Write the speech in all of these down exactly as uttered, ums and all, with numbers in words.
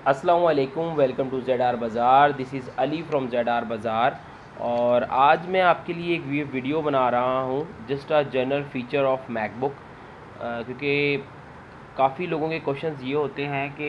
अस्सलाम वालेकुम, welcome to Z R bazaar. This is Ali from Z R bazaar. और आज मैं आपके लिए एक वीडियो बना रहा हूँ just a general feature of MacBook, क्योंकि काफ़ी लोगों के क्वेश्चंस ये होते हैं कि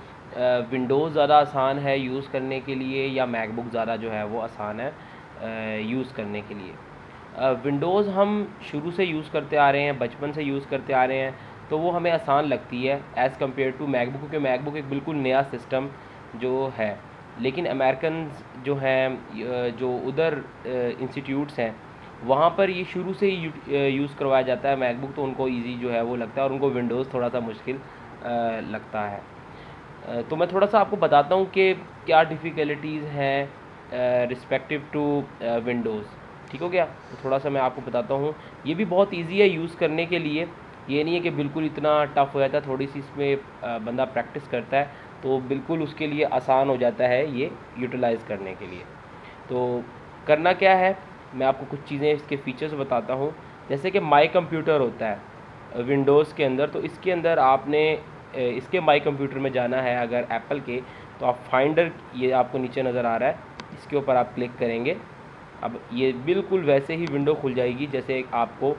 विंडोज़ ज़्यादा आसान है यूज़ करने के लिए या मैकबुक ज़्यादा जो है वो आसान है यूज़ करने के लिए। विंडोज़ हम शुरू से यूज़ करते आ रहे हैं, बचपन से यूज़ करते आ रहे हैं, तो वो हमें आसान लगती है एज़ कम्पेयर टू मैकबुक, क्योंकि मैकबुक एक बिल्कुल नया सिस्टम जो है। लेकिन अमेरिकन जो हैं, जो उधर इंस्टीट्यूट्स हैं, वहाँ पर ये शुरू से ही यूज़ करवाया जाता है मैकबुक, तो उनको इजी जो है वो लगता है और उनको विंडोज़ थोड़ा सा मुश्किल लगता है। तो मैं थोड़ा सा आपको बताता हूँ कि क्या डिफ़िकल्टीज़ हैं रिस्पेक्टिव टू विंडोज़। ठीक हो गया? तो थोड़ा सा मैं आपको बताता हूँ। ये भी बहुत इजी है यूज़ करने के लिए, ये नहीं है कि बिल्कुल इतना टफ़ हो जाता है। थोड़ी सी इसमें बंदा प्रैक्टिस करता है तो बिल्कुल उसके लिए आसान हो जाता है ये यूटिलाइज़ करने के लिए। तो करना क्या है, मैं आपको कुछ चीज़ें इसके फ़ीचर्स बताता हूँ। जैसे कि माई कंप्यूटर होता है विंडोज़ के अंदर, तो इसके अंदर आपने इसके माई कंप्यूटर में जाना है अगर एप्पल के, तो आप फाइंडर, ये आपको नीचे नज़र आ रहा है, इसके ऊपर आप क्लिक करेंगे। अब ये बिल्कुल वैसे ही विंडो खुल जाएगी जैसे आपको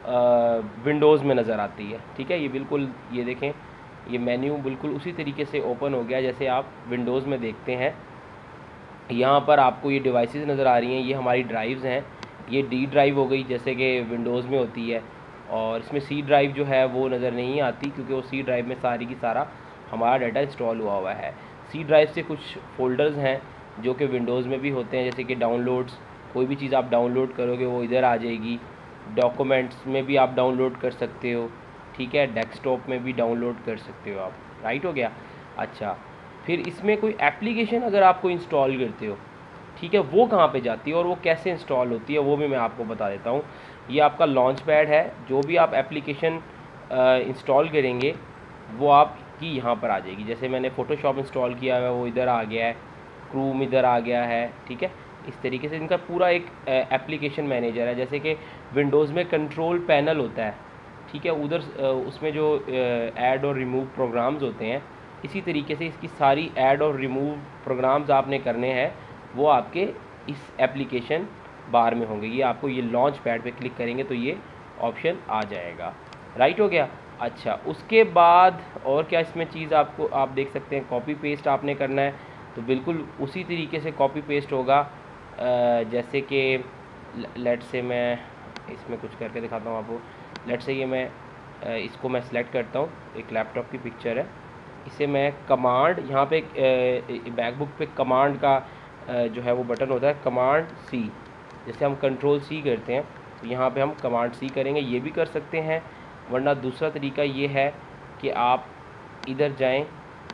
विंडोज़ में नज़र आती है। ठीक है, ये बिल्कुल, ये देखें, ये मेन्यू बिल्कुल उसी तरीके से ओपन हो गया जैसे आप विंडोज़ में देखते हैं। यहाँ पर आपको ये डिवाइसेस नज़र आ रही हैं, ये हमारी ड्राइव्स हैं। ये डी ड्राइव हो गई जैसे कि विंडोज़ में होती है, और इसमें सी ड्राइव जो है वो नज़र नहीं आती क्योंकि वो सी ड्राइव में सारी की सारा हमारा डाटा इंस्टॉल हुआ हुआ है। सी ड्राइव से कुछ फ़ोल्डर्स हैं जो कि विंडोज़ में भी होते हैं, जैसे कि डाउनलोड्स, कोई भी चीज़ आप डाउनलोड करोगे वो इधर आ जाएगी। डॉक्यूमेंट्स में भी आप डाउनलोड कर सकते हो, ठीक है, डेस्कटॉप में भी डाउनलोड कर सकते हो आप। राइट हो गया? अच्छा, फिर इसमें कोई एप्लीकेशन अगर आपको इंस्टॉल करते हो, ठीक है, वो कहाँ पे जाती है और वो कैसे इंस्टॉल होती है वो भी मैं आपको बता देता हूँ। ये आपका लॉन्च पैड है, जो भी आप एप्लीकेशन इंस्टॉल करेंगे वो आपकी यहाँ पर आ जाएगी। जैसे मैंने फ़ोटोशॉप इंस्टॉल किया है वो इधर आ गया है, क्रूम इधर आ गया है, ठीक है। इस तरीके से इनका पूरा एक एप्लीकेशन मैनेजर है। जैसे कि विंडोज़ में कंट्रोल पैनल होता है, ठीक है, उधर उसमें जो ऐड और रिमूव प्रोग्राम्स होते हैं, इसी तरीके से इसकी सारी ऐड और रिमूव प्रोग्राम्स आपने करने हैं वो आपके इस एप्लीकेशन बार में होंगे। ये आपको ये लॉन्च पैड पे क्लिक करेंगे तो ये ऑप्शन आ जाएगा। राइट हो गया? अच्छा, उसके बाद और क्या इसमें चीज़ आपको आप देख सकते हैं, कॉपी पेस्ट आपने करना है तो बिल्कुल उसी तरीके से कॉपी पेस्ट होगा। जैसे कि लेट से मैं इसमें कुछ करके दिखाता हूँ आपको। लेट से ये मैं इसको मैं सेलेक्ट करता हूँ, एक लैपटॉप की पिक्चर है, इसे मैं कमांड, यहाँ पे मैकबुक पे कमांड का जो है वो बटन होता है, कमांड सी। जैसे हम कंट्रोल सी करते हैं तो यहाँ पे हम कमांड सी करेंगे, ये भी कर सकते हैं। वरना दूसरा तरीका ये है कि आप इधर जाएं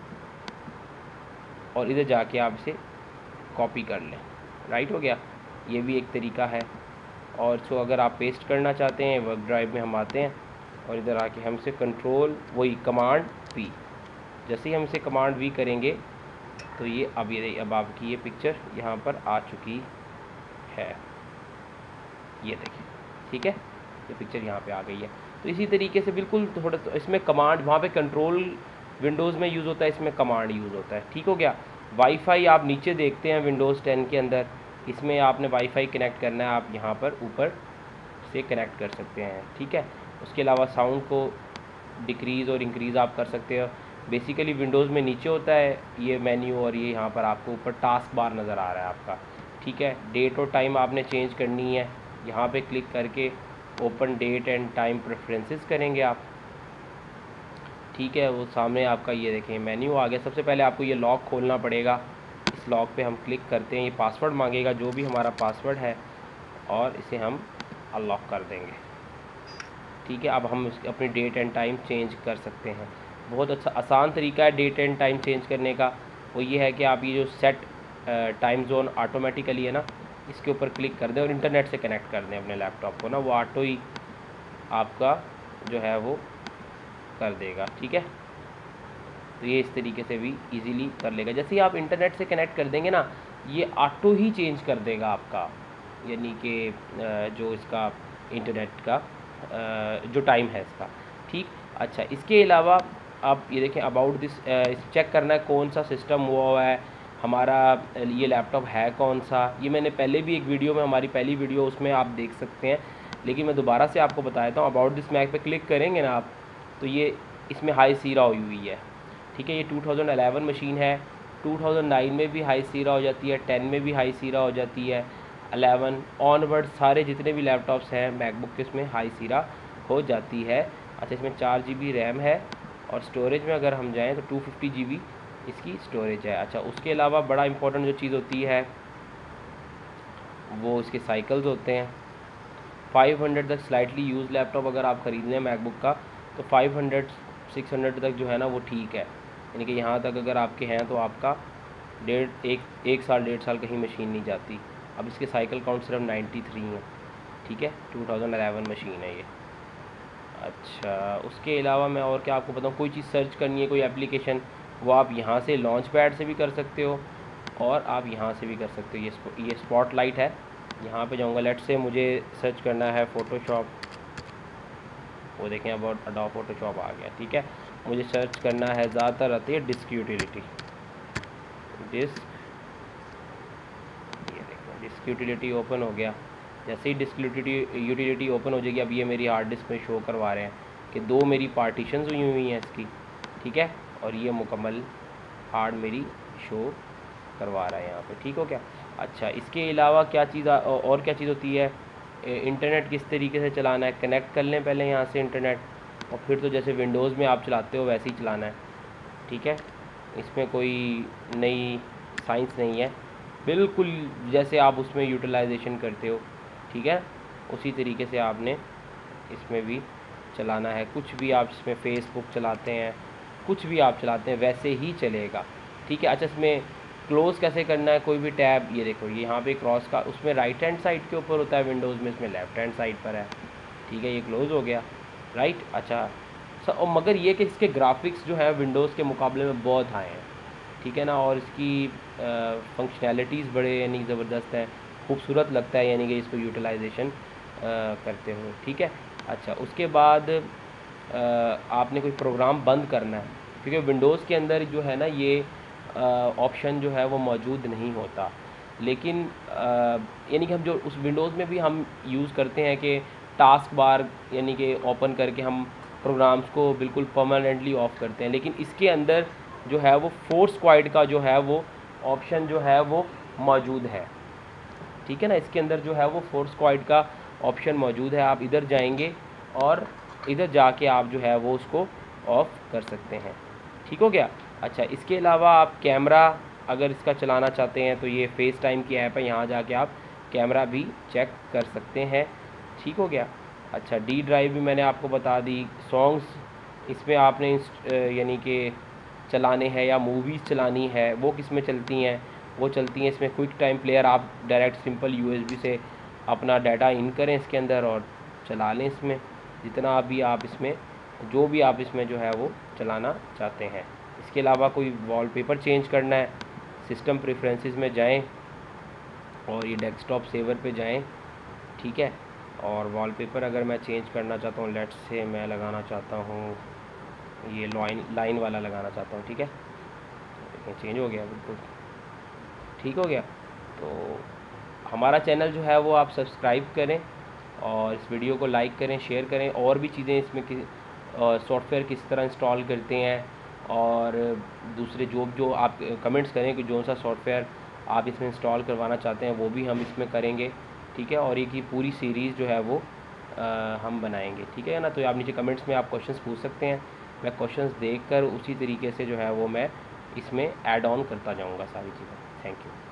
और इधर जाके आप इसे कॉपी कर लें। राइट हो गया? ये भी एक तरीका है। और सो अगर आप पेस्ट करना चाहते हैं, वर्क ड्राइव में हम आते हैं और इधर आके हम इसे कंट्रोल, वही कमांड वी, जैसे ही हम इसे कमांड वी करेंगे तो ये अब ये अब आपकी ये पिक्चर यहाँ पर आ चुकी है, ये देखिए, ठीक है, ये पिक्चर यहाँ पे आ गई है। तो इसी तरीके से बिल्कुल थोड़ा तो इसमें कमांड, वहाँ पे कंट्रोल विंडोज़ में यूज़ होता है, इसमें कमांड यूज़ होता है। ठीक हो गया? वाईफाई आप नीचे देखते हैं विंडोज़ टेन के अंदर, इसमें आपने वाईफाई कनेक्ट करना है, आप यहाँ पर ऊपर से कनेक्ट कर सकते हैं, ठीक है। उसके अलावा साउंड को डिक्रीज़ और इंक्रीज़ आप कर सकते हो। बेसिकली विंडोज़ में नीचे होता है ये मेन्यू, और ये यहाँ पर आपको ऊपर टास्क बार नज़र आ रहा है आपका, ठीक है। डेट और टाइम आपने चेंज करनी है, यहाँ पे क्लिक करके open date and time preferences करेंगे आप, ठीक है। वो सामने आपका ये देखें मेन्यू आ गया। सबसे पहले आपको ये लॉक खोलना पड़ेगा, इस लॉक पे हम क्लिक करते हैं, ये पासवर्ड मांगेगा, जो भी हमारा पासवर्ड है, और इसे हम अनलॉक कर देंगे, ठीक है। अब हम अपनी डेट एंड टाइम चेंज कर सकते हैं। बहुत अच्छा आसान तरीका है डेट एंड टाइम चेंज करने का। वो ये है कि आप ये जो सेट टाइम जोन ऑटोमेटिकली है ना, इसके ऊपर क्लिक कर दें और इंटरनेट से कनेक्ट कर दें अपने लैपटॉप को ना, वो ऑटो ही आपका जो है वो कर देगा, ठीक है। तो ये इस तरीके से भी इजीली कर लेगा। जैसे ही आप इंटरनेट से कनेक्ट कर देंगे ना, ये ऑटो ही चेंज कर देगा आपका, यानी कि जो इसका इंटरनेट का जो टाइम है इसका, ठीक। अच्छा, इसके अलावा आप ये देखें अबाउट दिस, चेक करना है कौन सा सिस्टम हुआ हुआ है हमारा, ये लैपटॉप है कौन सा। ये मैंने पहले भी एक वीडियो में, हमारी पहली वीडियो, उसमें आप देख सकते हैं, लेकिन मैं दोबारा से आपको बताता हूँ। अबाउट दिस मैक पे क्लिक करेंगे ना आप, तो ये इसमें हाई सीरा हुई हुई है, ठीक है। ये टू थाउजेंड इलेवन मशीन है, टू थाउजेंड नाइन में भी हाई सीरा हो जाती है, टेन में भी हाई सीरा हो जाती है, इलेवन ऑनवर्ड सारे जितने भी लैपटॉप्स हैं मैकबुक के उसमें हाई सीरा हो जाती है। अच्छा, इसमें चार जी बी रैम है और स्टोरेज में अगर हम जाएँ तो टू फिफ्टी जी बी इसकी स्टोरेज है। अच्छा, उसके अलावा बड़ा इंपॉर्टेंट जो चीज़ होती है वो इसके साइकिल्स होते हैं। फाइव हंड्रेड तक स्लाइटली यूज़ लैपटॉप अगर आप ख़रीद लें मैकबुक का, तो फाइव हंड्रेड सिक्स हंड्रेड तक जो है ना वो ठीक है, यानी कि यहाँ तक अगर आपके हैं तो आपका डेढ़ एक एक साल डेढ़ साल कहीं मशीन नहीं जाती। अब इसके साइकिल काउंट सिर्फ नाइन्टी थ्री हैं, ठीक है। टू थाउजेंड इलेवन मशीन है ये। अच्छा, उसके अलावा मैं और क्या आपको बताऊँ, कोई चीज़ सर्च करनी है, कोई एप्लीकेशन, वो आप यहाँ से लॉन्च पैड से भी कर सकते हो और आप यहाँ से भी कर सकते हो। ये ये स्पॉटलाइट है, यहाँ पे जाऊँगा, लेट से मुझे सर्च करना है फ़ोटोशॉप, वो देखें अबाउट अडोब फ़ोटोशॉप आ गया, ठीक है। मुझे सर्च करना है, ज़्यादातर आती है डिस्क यूटिलिटी, डिस्क, ये देखें डिस्क यूटिलिटी ओपन हो गया। जैसे ही डिस्क यूटिलिटी यूटिलिटी ओपन हो जाएगी, अब ये मेरी हार्ड डिस्क में शो करवा रहे हैं कि दो मेरी पार्टीशंस हुई हुई हैं इसकी, ठीक है, और ये मुकम्मल हार्ड मेरी शो करवा रहा है यहाँ पे, ठीक हो क्या। अच्छा, इसके अलावा क्या चीज़ और क्या चीज़ होती है, इंटरनेट किस तरीके से चलाना है, कनेक्ट कर लें पहले यहाँ से इंटरनेट, और फिर तो जैसे विंडोज़ में आप चलाते हो वैसे ही चलाना है, ठीक है। इसमें कोई नई साइंस नहीं है, बिल्कुल जैसे आप उसमें यूटिलाइजेशन करते हो, ठीक है, उसी तरीके से आपने इसमें भी चलाना है। कुछ भी आप इसमें फेसबुक चलाते हैं, कुछ भी आप चलाते हैं वैसे ही चलेगा, ठीक है। अच्छा, इसमें क्लोज़ कैसे करना है कोई भी टैब, ये देखो ये यहाँ पे क्रॉस का, उसमें राइट हैंड साइड के ऊपर होता है विंडोज़ में, इसमें लेफ़्ट हैंड साइड पर है, ठीक है। ये क्लोज़ हो गया, राइट। अच्छा सर, और मगर ये कि इसके ग्राफिक्स जो है विंडोज़ के मुकाबले में बहुत हाई हैं, ठीक है ना, और इसकी फंक्शनैलिटीज़ बड़े यानी ज़बरदस्त हैं, खूबसूरत लगता है यानी कि इसको यूटिलाइजेशन करते हुए, ठीक है। अच्छा, उसके बाद आ, आपने कोई प्रोग्राम बंद करना है, क्योंकि विंडोज़ के अंदर जो है ना ये ऑप्शन जो है वो मौजूद नहीं होता, लेकिन यानी कि हम जो उस विंडोज़ में भी हम यूज़ करते हैं कि टास्क बार यानी कि ओपन करके हम प्रोग्राम्स को बिल्कुल परमानेंटली ऑफ करते हैं, लेकिन इसके अंदर जो है वो फोर्स क्वाइट का जो है वो ऑप्शन जो है वो मौजूद है, ठीक है ना। इसके अंदर जो है वो फोर्स क्वाइट का ऑप्शन मौजूद है, आप इधर जाएंगे और इधर जाके आप जो है वो उसको ऑफ़ कर सकते हैं, ठीक हो गया। अच्छा, इसके अलावा आप कैमरा अगर इसका चलाना चाहते हैं तो ये फेस टाइम की ऐप है, यहाँ जाके आप कैमरा भी चेक कर सकते हैं, ठीक हो गया। अच्छा, डी ड्राइव भी मैंने आपको बता दी। सॉन्ग्स इसमें आपने यानी कि चलाने हैं या मूवीज़ चलानी है वो किस में चलती हैं, वो चलती हैं इसमें क्विक टाइम प्लेयर, आप डायरेक्ट सिंपल यूएसबी से अपना डाटा इन करें इसके अंदर और चला लें इसमें जितना भी आप इसमें जो भी आप इसमें जो है वो चलाना चाहते हैं। इसके अलावा कोई वॉलपेपर चेंज करना है, सिस्टम प्रेफरेंसेस में जाएं और ये डेस्कटॉप सेवर पे जाएं, ठीक है। और वॉलपेपर अगर मैं चेंज करना चाहता हूँ, लेट्स से मैं लगाना चाहता हूँ ये लाइन लाइन वाला लगाना चाहता हूँ, ठीक है, चेंज हो गया बिल्कुल, ठीक हो गया। तो हमारा चैनल जो है वो आप सब्सक्राइब करें और इस वीडियो को लाइक करें, शेयर करें, और भी चीज़ें इसमें कि सॉफ्टवेयर किस तरह इंस्टॉल करते हैं और दूसरे जो जो आप कमेंट्स करें कि जो सा सॉफ्टवेयर आप इसमें इंस्टॉल करवाना चाहते हैं वो भी हम इसमें करेंगे, ठीक है। और एक ही पूरी सीरीज़ जो है वो आ, हम बनाएंगे, ठीक है ना। तो आप नीचे कमेंट्स में आप क्वेश्चंस पूछ सकते हैं, मैं क्वेश्चंस देखकर उसी तरीके से जो है वो मैं इसमें ऐड ऑन करता जाऊँगा सारी चीज़ें। Thank you.